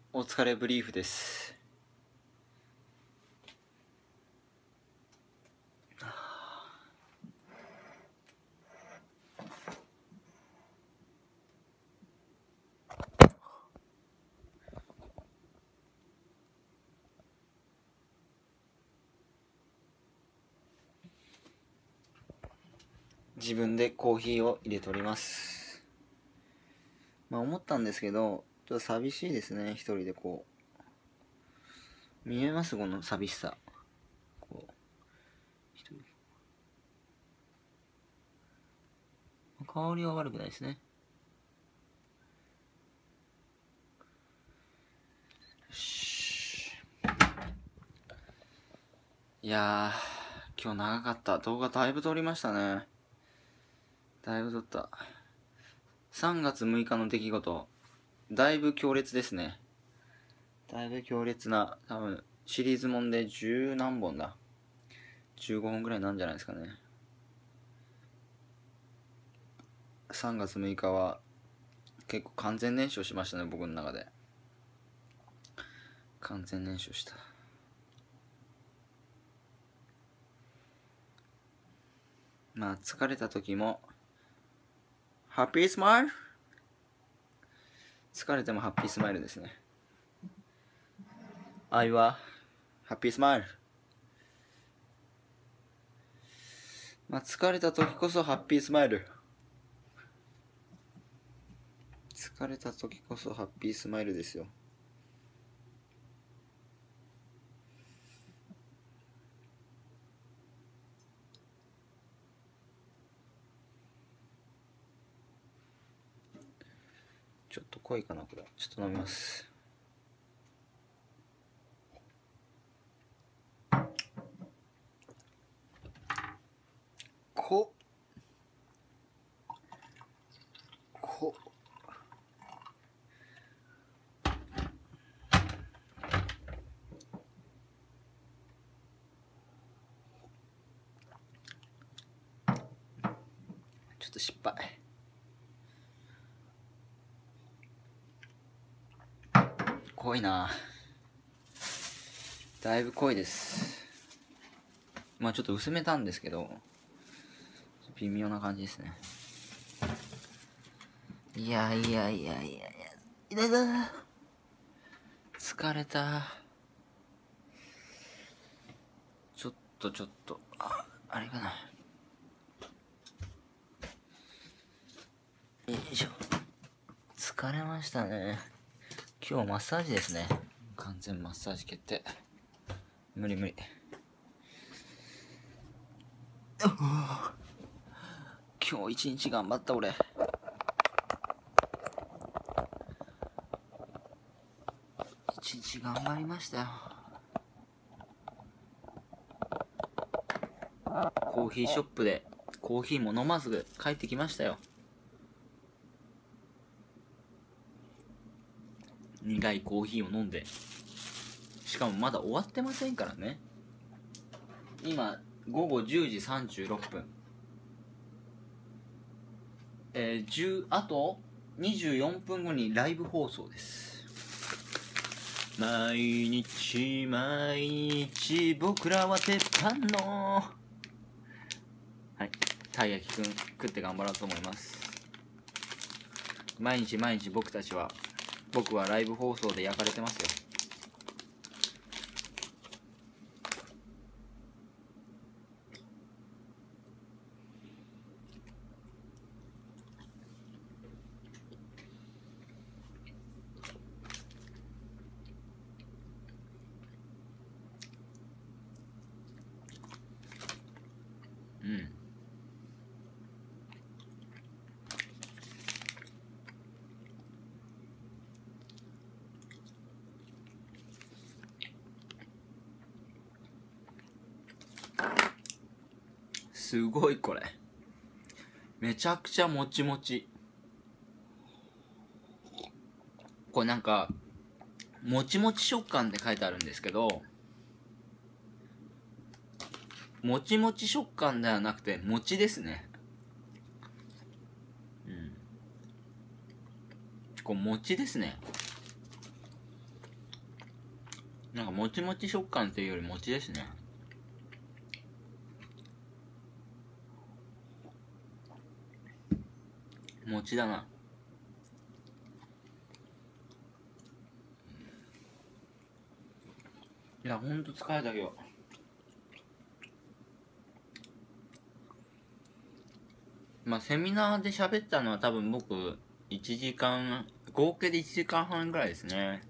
お疲れブリーフです。自分でコーヒーを入れております。思ったんですけど、ちょっと寂しいですね、一人でこう。見えます、この寂しさ。こう一人香りは悪くないですね。よし。いやー、今日長かった。動画だいぶ撮りましたね。だいぶ撮った。3月6日の出来事、だいぶ強烈ですね。だいぶ強烈な、多分シリーズもんで10何本だ。15本ぐらいなんじゃないですかね。3月6日は結構完全燃焼しましたね、僕の中で。完全燃焼した。疲れた時もハッピースマイル。疲れてもハッピースマイルですね。愛はハッピースマイル。疲れた時こそハッピースマイル。疲れた時こそハッピースマイルですよ。ちょっと濃いかなこれ。ちょっと飲みます。こちょっと失敗。濃いな。だいぶ濃いです。ちょっと薄めたんですけど、微妙な感じですね。いやいやいやいやいや、痛いだ。疲れた。ちょっと、あれかな。よいしょ。疲れましたね。今日マッサージですね。完全マッサージ決定。無理。今日一日頑張った俺。一日頑張りましたよ。コーヒーショップでコーヒーも飲まず帰ってきましたよ。苦いコーヒーを飲んで、しかもまだ終わってませんからね。今午後10時36分。あと24分後にライブ放送です。毎日僕らは鉄板の、はい、たい焼きくん食って頑張ろうと思います。毎日僕はライブ放送で焼かれてますよ。すごいこれ。めちゃくちゃもちもち。これなんか、もちもち食感って書いてあるんですけど、もちもち食感ではなくて、餅ですね。これ餅ですね。 なんかもちもち食感っていうより餅ですね。餅だな。いや、ほんと疲れたけど。まあセミナーで喋ったのは多分僕1時間、合計で1時間半ぐらいですね。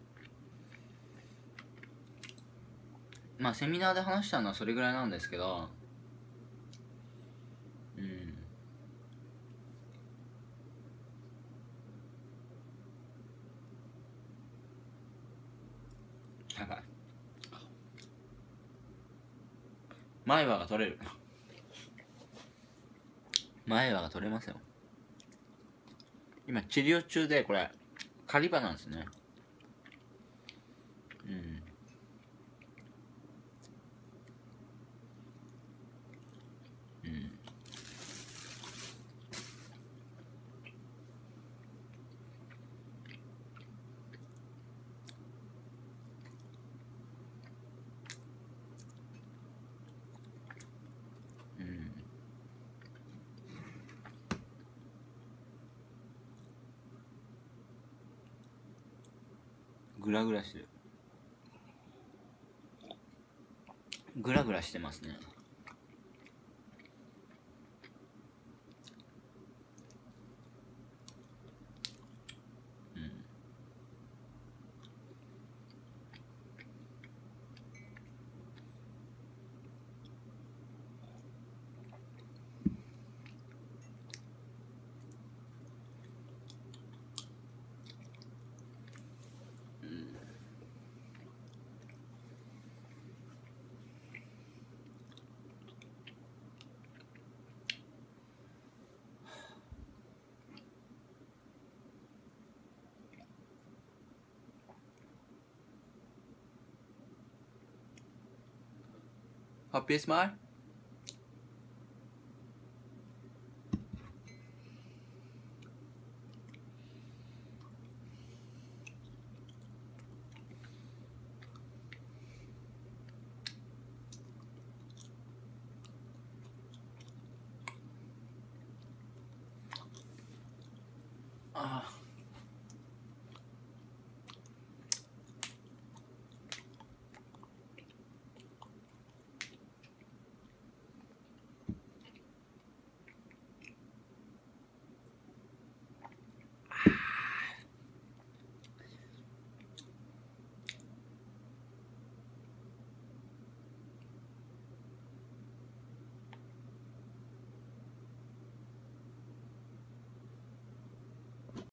まあセミナーで話したのはそれぐらいなんですけど、やばい。前歯が取れる。前歯が取れますよ。今治療中で、これ狩り歯なんですね。グラグラしてる。グラグラしてますね。ハッピースマイル。ああ。